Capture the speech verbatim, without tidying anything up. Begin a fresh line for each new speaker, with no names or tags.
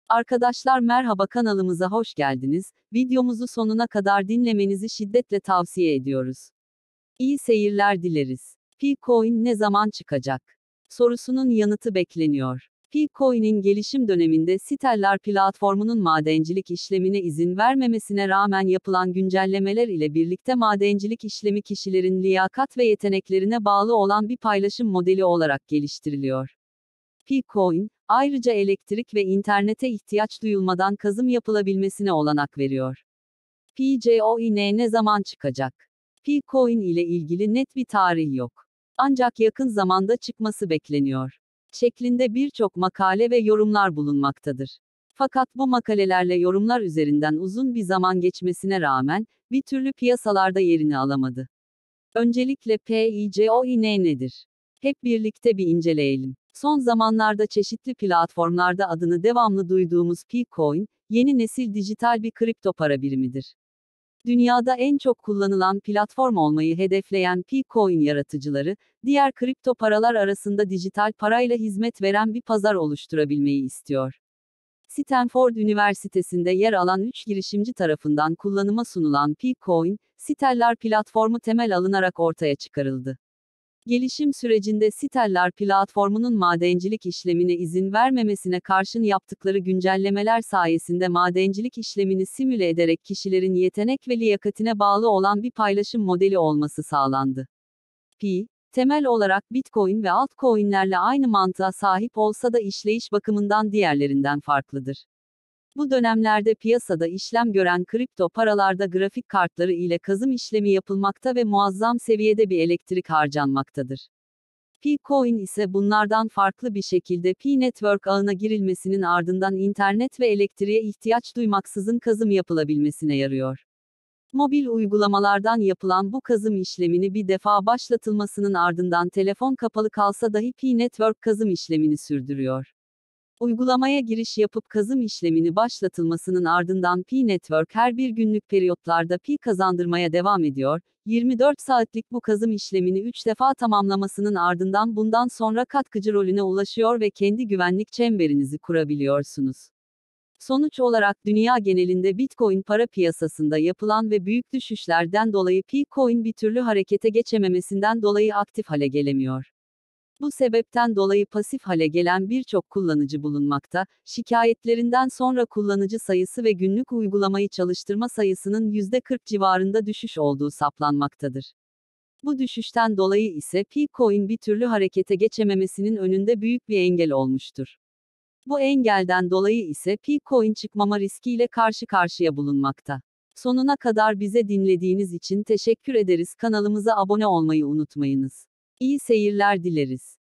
Arkadaşlar merhaba, kanalımıza hoş geldiniz. Videomuzu sonuna kadar dinlemenizi şiddetle tavsiye ediyoruz. İyi seyirler dileriz. P-Coin ne zaman çıkacak? Sorusunun yanıtı bekleniyor. P-Coin'in gelişim döneminde Stellar platformunun madencilik işlemine izin vermemesine rağmen yapılan güncellemeler ile birlikte madencilik işlemi kişilerin liyakat ve yeteneklerine bağlı olan bir paylaşım modeli olarak geliştiriliyor. P-Coin, ayrıca elektrik ve internete ihtiyaç duyulmadan kazım yapılabilmesine olanak veriyor. P-Coin ne zaman çıkacak? P-Coin ile ilgili net bir tarih yok. Ancak yakın zamanda çıkması bekleniyor. Şeklinde birçok makale ve yorumlar bulunmaktadır. Fakat bu makalelerle yorumlar üzerinden uzun bir zaman geçmesine rağmen, bir türlü piyasalarda yerini alamadı. Öncelikle P-Coin nedir? Hep birlikte bir inceleyelim. Son zamanlarda çeşitli platformlarda adını devamlı duyduğumuz P-Coin, yeni nesil dijital bir kripto para birimidir. Dünyada en çok kullanılan platform olmayı hedefleyen P-Coin yaratıcıları, diğer kripto paralar arasında dijital parayla hizmet veren bir pazar oluşturabilmeyi istiyor. Stanford Üniversitesi'nde yer alan üç girişimci tarafından kullanıma sunulan P-Coin, Stellar platformu temel alınarak ortaya çıkarıldı. Gelişim sürecinde Stellar platformunun madencilik işlemine izin vermemesine karşın yaptıkları güncellemeler sayesinde madencilik işlemini simüle ederek kişilerin yetenek ve liyakatine bağlı olan bir paylaşım modeli olması sağlandı. P, temel olarak Bitcoin ve altcoin'lerle aynı mantığa sahip olsa da işleyiş bakımından diğerlerinden farklıdır. Bu dönemlerde piyasada işlem gören kripto paralarda grafik kartları ile kazım işlemi yapılmakta ve muazzam seviyede bir elektrik harcanmaktadır. P-Coin ise bunlardan farklı bir şekilde P-Network ağına girilmesinin ardından internet ve elektriğe ihtiyaç duymaksızın kazım yapılabilmesine yarıyor. Mobil uygulamalardan yapılan bu kazım işlemini bir defa başlatılmasının ardından telefon kapalı kalsa dahi P-Network kazım işlemini sürdürüyor. Uygulamaya giriş yapıp kazım işlemini başlatılmasının ardından P-Network her bir günlük periyotlarda pi kazandırmaya devam ediyor. yirmi dört saatlik bu kazım işlemini üç defa tamamlamasının ardından bundan sonra katkıcı rolüne ulaşıyor ve kendi güvenlik çemberinizi kurabiliyorsunuz. Sonuç olarak dünya genelinde Bitcoin para piyasasında yapılan ve büyük düşüşlerden dolayı P-Coin bir türlü harekete geçememesinden dolayı aktif hale gelemiyor. Bu sebepten dolayı pasif hale gelen birçok kullanıcı bulunmakta, şikayetlerinden sonra kullanıcı sayısı ve günlük uygulamayı çalıştırma sayısının yüzde kırk civarında düşüş olduğu saptanmaktadır. Bu düşüşten dolayı ise P-Coin bir türlü harekete geçememesinin önünde büyük bir engel olmuştur. Bu engelden dolayı ise P-Coin çıkmama riskiyle karşı karşıya bulunmakta. Sonuna kadar bize dinlediğiniz için teşekkür ederiz. Kanalımıza abone olmayı unutmayınız. İyi seyirler dileriz.